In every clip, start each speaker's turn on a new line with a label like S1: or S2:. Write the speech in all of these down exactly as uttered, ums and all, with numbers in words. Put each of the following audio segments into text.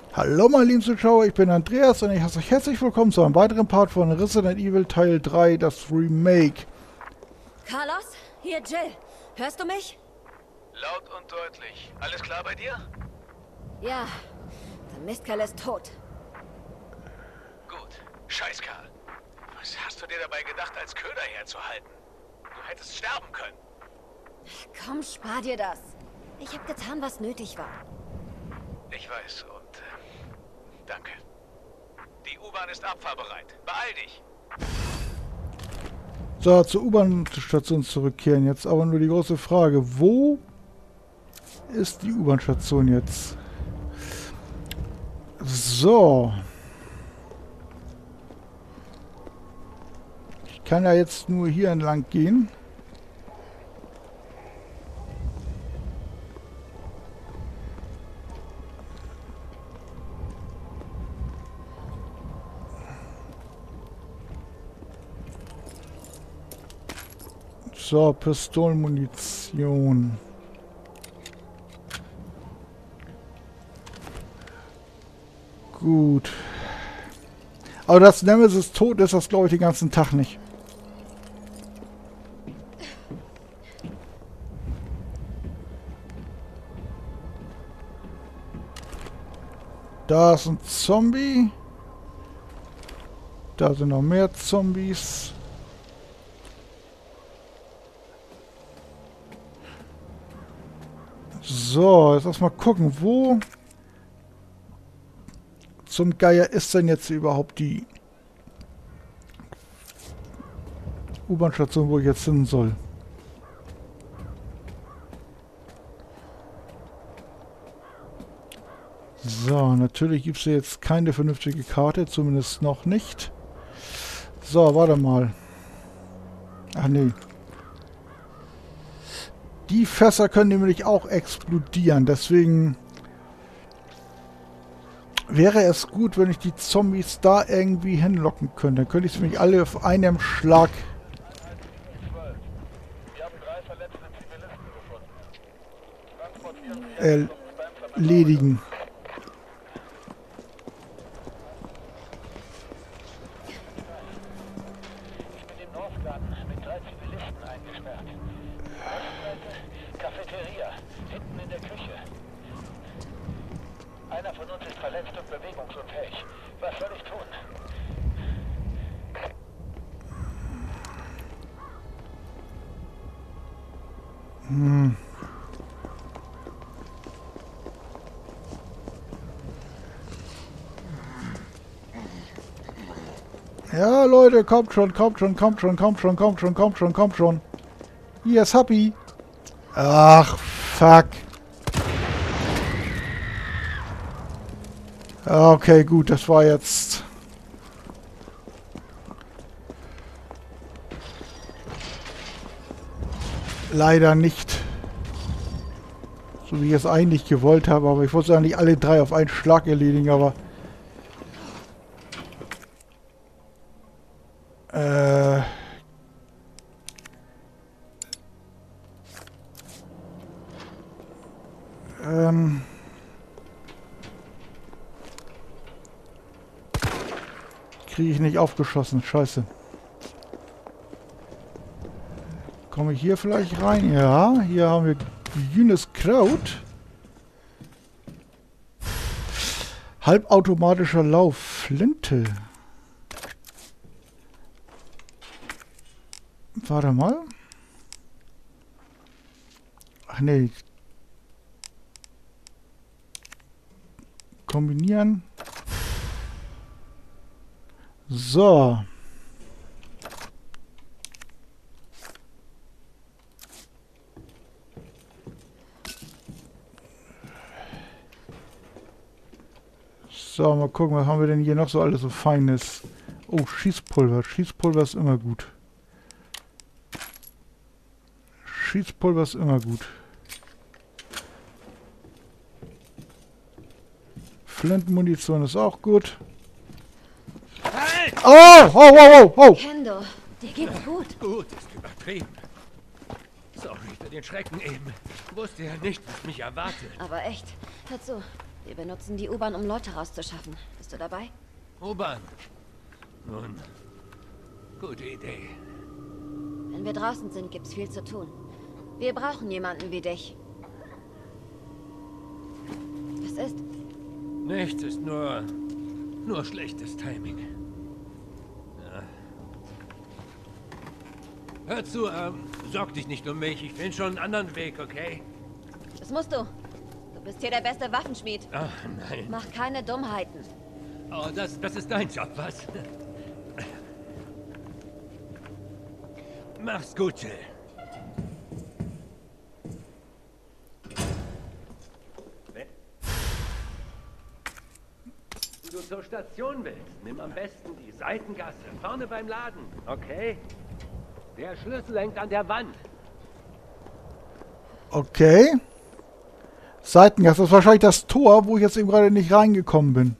S1: Hallo meine lieben Zuschauer, ich bin Andreas und ich heiße euch herzlich willkommen zu einem weiteren Part von Resident Evil Teil drei, das Remake.
S2: Carlos, hier Jill. Hörst du mich?
S3: Laut und deutlich. Alles klar bei dir?
S2: Ja, der Mistkerl ist tot.
S3: Gut. Scheißkerl. Was hast du dir dabei gedacht, als Köder herzuhalten? Du hättest sterben können.
S2: Komm, spar dir das. Ich habe getan, was nötig war.
S3: Ich weiß und äh, danke. Die U-Bahn ist abfahrbereit. Beeil dich.
S1: So, zur U-Bahn-Station zurückkehren jetzt. Aber nur die große Frage, wo ist die U-Bahn-Station jetzt? So. Ich kann ja jetzt nur hier entlang gehen. So, Pistolenmunition. Gut. Aber dass Nemesis tot ist, das glaube ich den ganzen Tag nicht. Da ist ein Zombie. Da sind noch mehr Zombies. So, jetzt erstmal gucken, wo zum Geier ist denn jetzt überhaupt die U-Bahn-Station, wo ich jetzt hin soll? So, natürlich gibt es hier jetzt keine vernünftige Karte, zumindest noch nicht. So, warte mal. Ach nee. Die Fässer können nämlich auch explodieren, deswegen wäre es gut, wenn ich die Zombies da irgendwie hinlocken könnte. Dann könnte ich sie nämlich alle auf einem Schlag erledigen.
S3: Cafeteria, hinten in der Küche. Einer von uns ist verletzt und bewegungsunfähig. Was soll ich tun?
S1: Hm. Ja, Leute, kommt schon, kommt schon, kommt schon, kommt schon, kommt schon, kommt schon, kommt schon. Hier ist Happy. Ach, fuck. Okay, gut, das war jetzt... leider nicht so, wie ich es eigentlich gewollt habe. Aber ich wollte ja nicht alle drei auf einen Schlag erledigen, aber... Äh... Ähm... Kriege ich nicht aufgeschossen. Scheiße. Komme ich hier vielleicht rein? Ja, hier haben wir grünes Kraut. Halbautomatischer Lauf. Flinte. Warte mal. Ach nee. Kombinieren. So. So, mal gucken, was haben wir denn hier noch so alles so Feines. Oh, Schießpulver. Schießpulver ist immer gut. Schießpulver ist immer gut. Flintenmunition ist auch gut.
S3: Halt!
S1: Oh, oh, oh, oh, oh.
S2: Kendo, dir geht's gut.
S4: Gut, ist übertrieben. Sorry für den Schrecken eben. Wusste ja nicht, was mich erwartet.
S2: Aber echt, hör zu. Wir benutzen die U-Bahn, um Leute rauszuschaffen. Bist du dabei?
S3: U-Bahn. Nun, gute Idee.
S2: Wenn wir draußen sind, gibt's viel zu tun. Wir brauchen jemanden wie dich. Was ist?
S3: Nichts, ist nur... nur schlechtes Timing. Ja. Hör zu, ähm, sorg dich nicht um mich. Ich finde schon einen anderen Weg, okay?
S2: Das musst du. Du bist hier der beste Waffenschmied.
S3: Ach, nein.
S2: Mach keine Dummheiten.
S3: Oh, das, das ist dein Job, was? Mach's gut, Jill. Wenn du zur Station willst, nimm am besten die Seitengasse, vorne beim Laden, okay? Der Schlüssel hängt an der Wand.
S1: Okay. Seitengasse, das ist wahrscheinlich das Tor, wo ich jetzt eben gerade nicht reingekommen bin.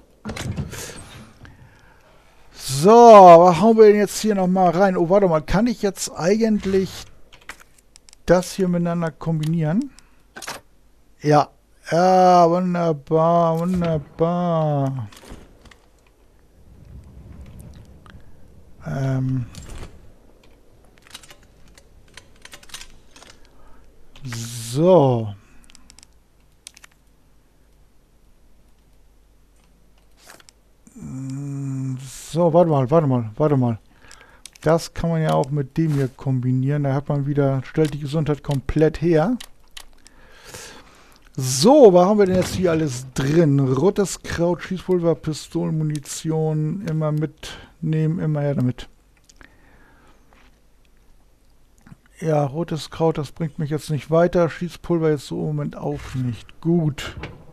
S1: So, was hauen wir denn jetzt hier nochmal rein? Oh, warte mal, kann ich jetzt eigentlich das hier miteinander kombinieren? Ja. Ja, wunderbar, wunderbar. Ähm. So. So, warte mal, warte mal, warte mal. Das kann man ja auch mit dem hier kombinieren. Da hat man wieder, stellt die Gesundheit komplett her. So, was haben wir denn jetzt hier alles drin? Rotes Kraut, Schießpulver, Pistolen, Munition. Immer mitnehmen, immer her damit. Ja, rotes Kraut, das bringt mich jetzt nicht weiter. Schießpulver jetzt so im Moment auch nicht. Gut.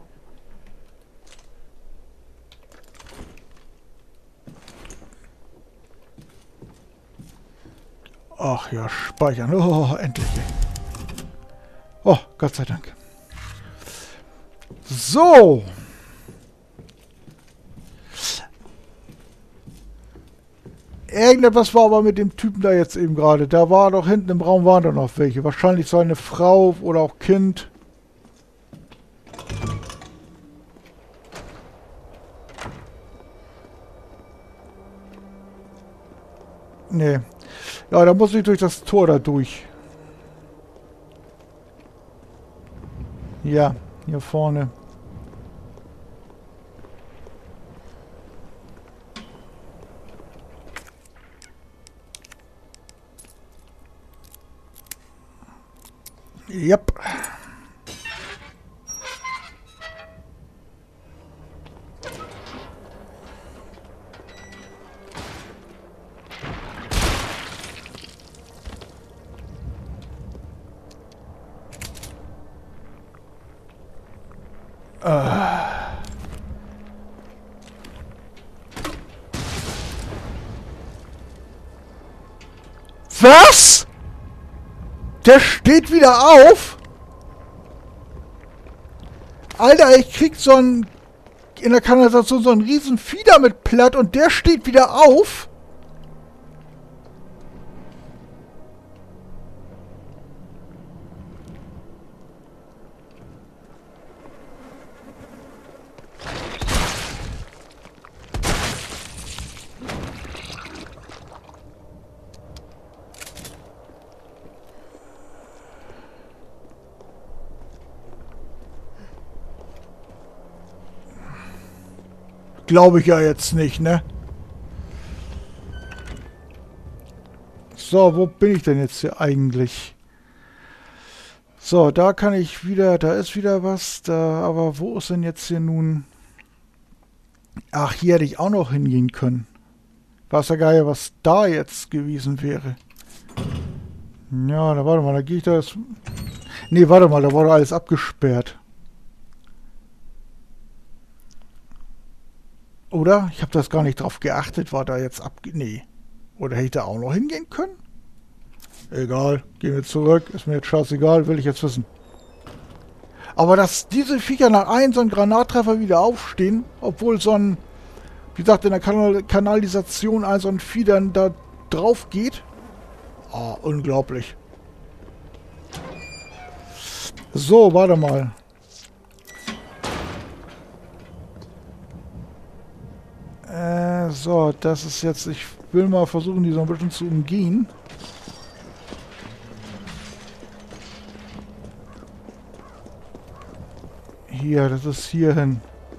S1: Ach ja, speichern. Oh, endlich. Oh, Gott sei Dank. So. Irgendetwas war aber mit dem Typen da jetzt eben gerade. Da war doch hinten im Raum waren da noch welche. Wahrscheinlich seine Frau oder auch Kind. Nee. Ja, da muss ich durch das Tor da durch. Ja, hier vorne. Yep. Was? Der steht wieder auf? Alter, ich krieg so ein... in der Kanalisation so ein riesen Vieh damit platt und der steht wieder auf? Glaube ich ja jetzt nicht, ne? So, wo bin ich denn jetzt hier eigentlich? So, da kann ich wieder, da ist wieder was, da, aber wo ist denn jetzt hier nun... Ach, hier hätte ich auch noch hingehen können. Weiß ja gar nicht, was da jetzt gewesen wäre. Ja, da warte mal, da gehe ich da jetzt... Nee, warte mal, da wurde alles abgesperrt. Oder? Ich habe das gar nicht drauf geachtet, war da jetzt ab... Nee. Oder hätte ich da auch noch hingehen können? Egal, gehen wir zurück. Ist mir jetzt scheißegal, will ich jetzt wissen. Aber dass diese Viecher nach einem so einem Granattreffer wieder aufstehen, obwohl so ein... Wie gesagt, in der Kanal Kanalisation ein so ein Vieh dann da drauf geht. Ah, unglaublich. So, warte mal. Äh, so, das ist jetzt... Ich will mal versuchen, die so ein bisschen zu umgehen. Hier, das ist hier hin.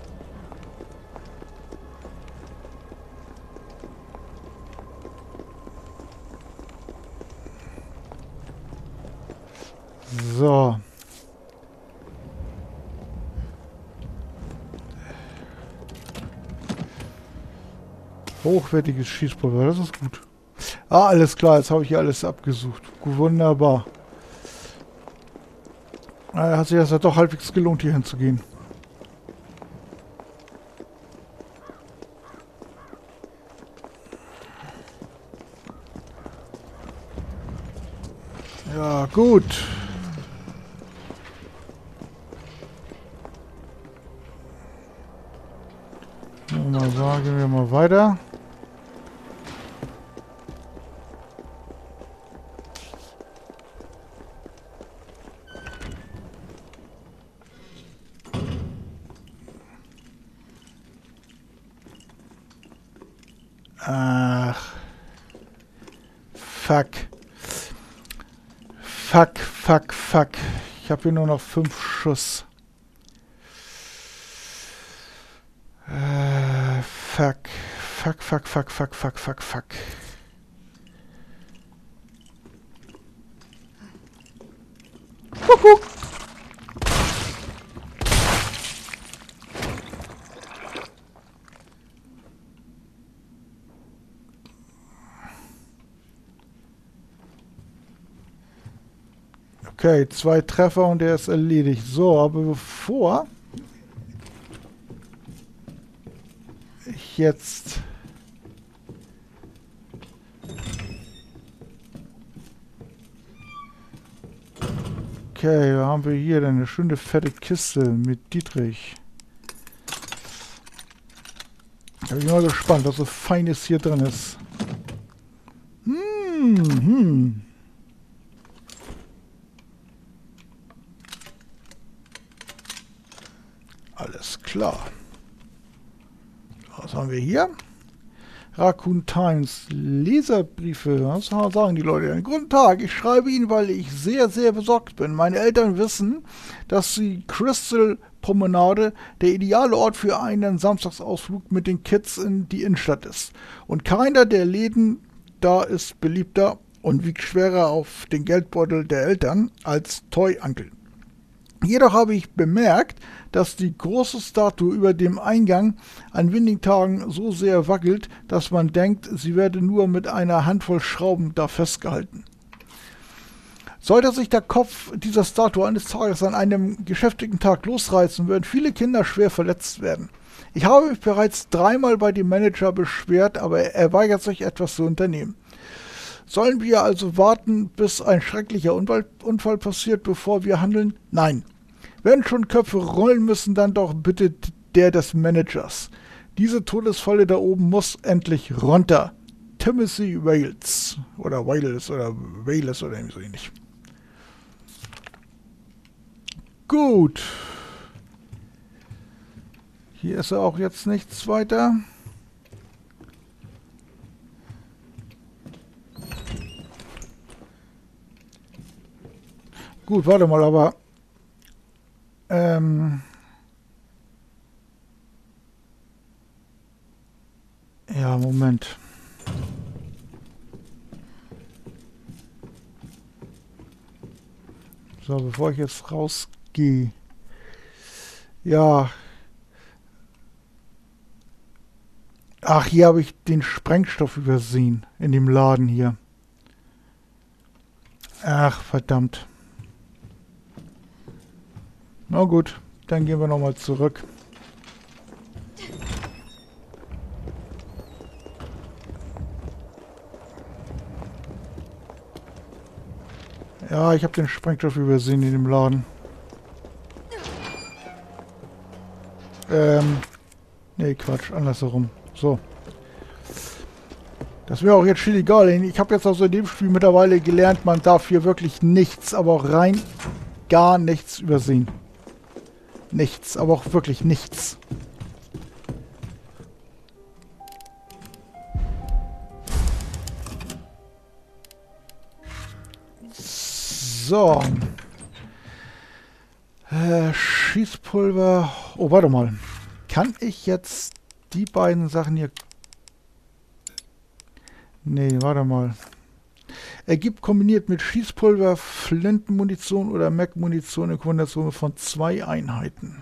S1: So. Hochwertiges Schießpulver, das ist gut. Ah, alles klar, jetzt habe ich hier alles abgesucht. Wunderbar. Ah, hat sich das ja doch halbwegs gelohnt, hier hinzugehen. Ja, gut. Mal sagen wir mal weiter. Ach. Fuck. Fuck, fuck, fuck. Ich habe hier nur noch fünf Schuss. Äh, fuck. Fuck, fuck, fuck, fuck, fuck, fuck, fuck. Kuckuck. Okay, zwei Treffer und der ist erledigt. So, aber bevor ich jetzt okay, was haben wir hier denn? Eine schöne fette Kiste mit Dietrich. Da bin ich mal gespannt, was so Feines hier drin ist. Hm, hm. Alles klar. Was haben wir hier? Raccoon Times Leserbriefe. Was sagen die Leute? Guten Tag, ich schreibe Ihnen, weil ich sehr, sehr besorgt bin. Meine Eltern wissen, dass die Crystal Promenade der ideale Ort für einen Samstagsausflug mit den Kids in die Innenstadt ist. Und keiner der Läden da ist beliebter und wiegt schwerer auf den Geldbeutel der Eltern als Toy Uncle. Jedoch habe ich bemerkt, dass die große Statue über dem Eingang an wenigen Tagen so sehr wackelt, dass man denkt, sie werde nur mit einer Handvoll Schrauben da festgehalten. Sollte sich der Kopf dieser Statue eines Tages an einem geschäftigen Tag losreißen, würden viele Kinder schwer verletzt werden. Ich habe mich bereits dreimal bei dem Manager beschwert, aber er weigert sich, etwas zu unternehmen. Sollen wir also warten, bis ein schrecklicher Unfall, Unfall passiert, bevor wir handeln? Nein. Wenn schon Köpfe rollen müssen, dann doch bitte der des Managers. Diese Todesfalle da oben muss endlich runter. Timothy Wales. Oder Wales oder Wales oder so ähnlich. Gut. Hier ist ja auch jetzt nichts weiter. Gut, warte mal, aber ähm, ja, Moment. So, bevor ich jetzt rausgehe. Ja. Ach, hier habe ich den Sprengstoff übersehen. In dem Laden hier. Ach, verdammt. Na gut, dann gehen wir nochmal zurück. Ja, ich habe den Sprengstoff übersehen in dem Laden. Ähm, nee, Quatsch, andersherum. So. Das wäre auch jetzt schon egal. Ich habe jetzt also in dem Spiel mittlerweile gelernt, man darf hier wirklich nichts, aber auch rein gar nichts übersehen. Nichts, aber auch wirklich nichts. So. Äh, Schießpulver. Oh, warte mal. Kann ich jetzt die beiden Sachen hier... Nee, warte mal. Ergibt kombiniert mit Schießpulver, Flintenmunition oder Mac-Munition eine Kombination von zwei Einheiten.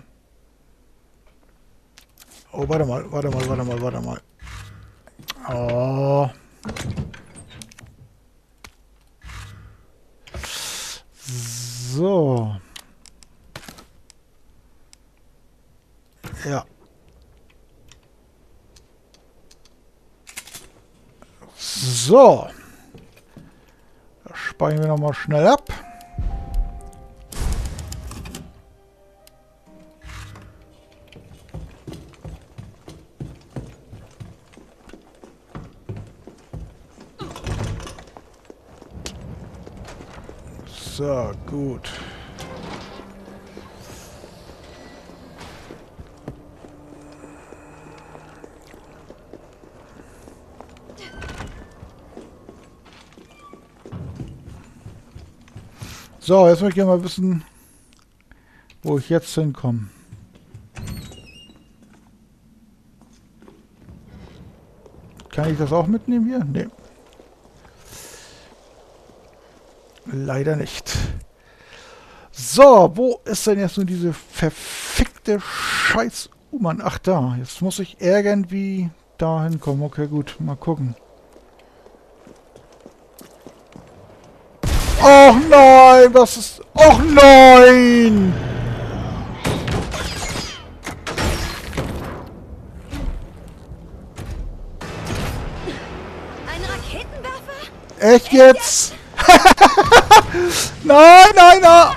S1: Oh, warte mal, warte mal, warte mal, warte mal. Oh. So. Ja. So. Das speichern wir nochmal schnell ab. So, gut. So, jetzt möchte ich mal wissen, wo ich jetzt hinkomme. Kann ich das auch mitnehmen hier? Nee. Leider nicht. So, wo ist denn jetzt nur diese verfickte Scheiß... Oh Mann, ach da. Jetzt muss ich irgendwie da hinkommen. Okay, gut. Mal gucken. Och nein, was ist... Och nein!
S2: Ein Raketenwerfer?
S1: Echt jetzt? Nein, nein, nein!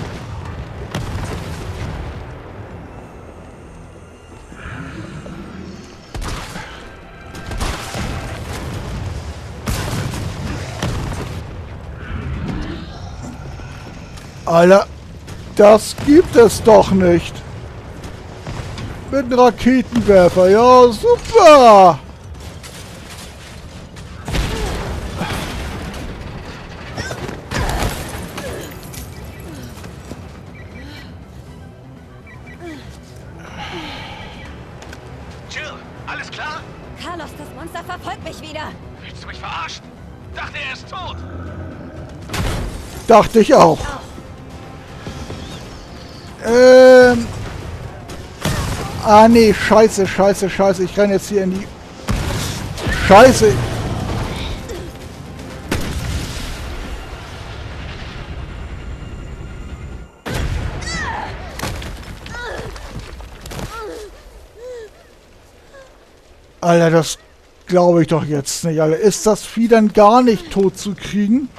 S1: Alter, das gibt es doch nicht. Mit einem Raketenwerfer, ja super!
S3: Jill, alles klar?
S2: Carlos, das Monster verfolgt mich wieder.
S3: Willst du mich verarschen? Dachte, er ist tot.
S1: Dachte ich auch. Ähm. Ah nee, scheiße, scheiße, scheiße. Ich renne jetzt hier in die... Scheiße. Alter, das glaube ich doch jetzt nicht, Alter. Ist das Vieh dann gar nicht tot zu kriegen?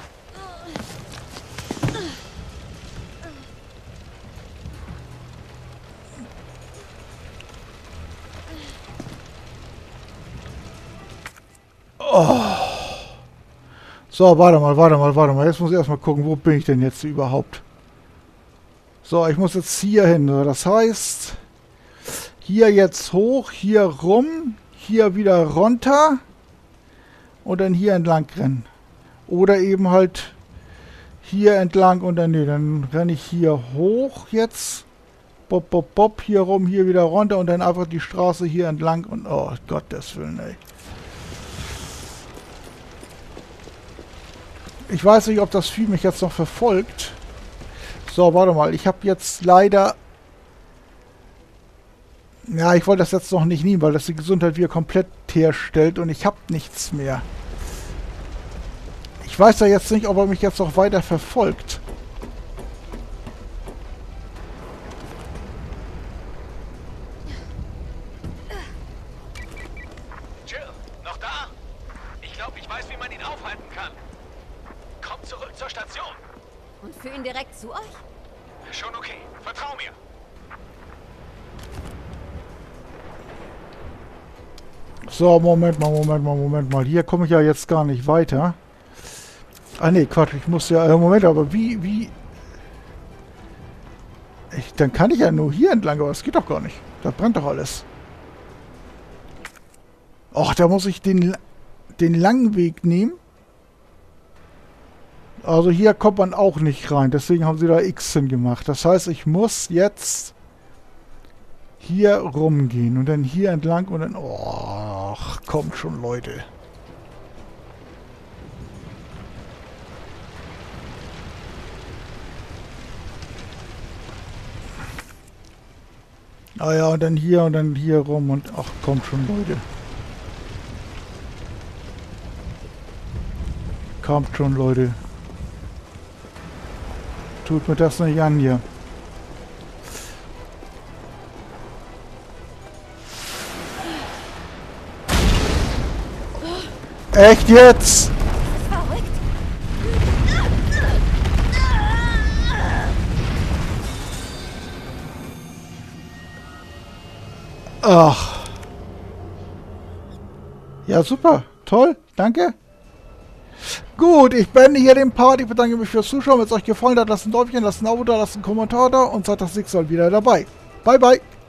S1: Oh. So, warte mal, warte mal, warte mal. Jetzt muss ich erstmal gucken, wo bin ich denn jetzt überhaupt? So, ich muss jetzt hier hin. Das heißt, hier jetzt hoch, hier rum, hier wieder runter und dann hier entlang rennen. Oder eben halt hier entlang und dann, nee, dann renne ich hier hoch jetzt. Bob, bob, bob, hier rum, hier wieder runter und dann einfach die Straße hier entlang und, oh Gottes Willen, ey. Ich weiß nicht, ob das Vieh mich jetzt noch verfolgt. So, warte mal. Ich habe jetzt leider... Ja, ich wollte das jetzt noch nicht nehmen, weil das die Gesundheit wieder komplett herstellt und ich habe nichts mehr. Ich weiß ja jetzt nicht, ob er mich jetzt noch weiter verfolgt.
S3: Jill, noch da? Ich glaube, ich weiß, wie man ihn aufhalten kann. Komm zurück zur Station.
S2: Und führ ihn direkt zu euch?
S3: Schon okay. Vertrau mir.
S1: So, Moment mal, Moment mal, Moment mal. Hier komme ich ja jetzt gar nicht weiter. Ah ne, Quatsch, ich muss ja... Äh, Moment, aber wie... wie? Ich, dann kann ich ja nur hier entlang, aber das geht doch gar nicht. Da brennt doch alles. Och, da muss ich den, den langen Weg nehmen. Also hier kommt man auch nicht rein. Deswegen haben sie da X hingemacht. Das heißt, ich muss jetzt hier rumgehen und dann hier entlang und dann... Oh, kommt schon, Leute. Ah ja, und dann hier und dann hier rum und... Ach, kommt schon, Leute. Kommt schon, Leute. Tut mir das nicht an hier. Echt jetzt?
S2: Verrückt.
S1: Ach. Ja, super. Toll. Danke. Gut, ich beende hier den Part. Ich bedanke mich fürs Zuschauen. Wenn es euch gefallen hat, lasst ein Däumchen, lasst ein Abo da, lasst einen Kommentar da und seid das nächste Mal wieder dabei. Bye, bye.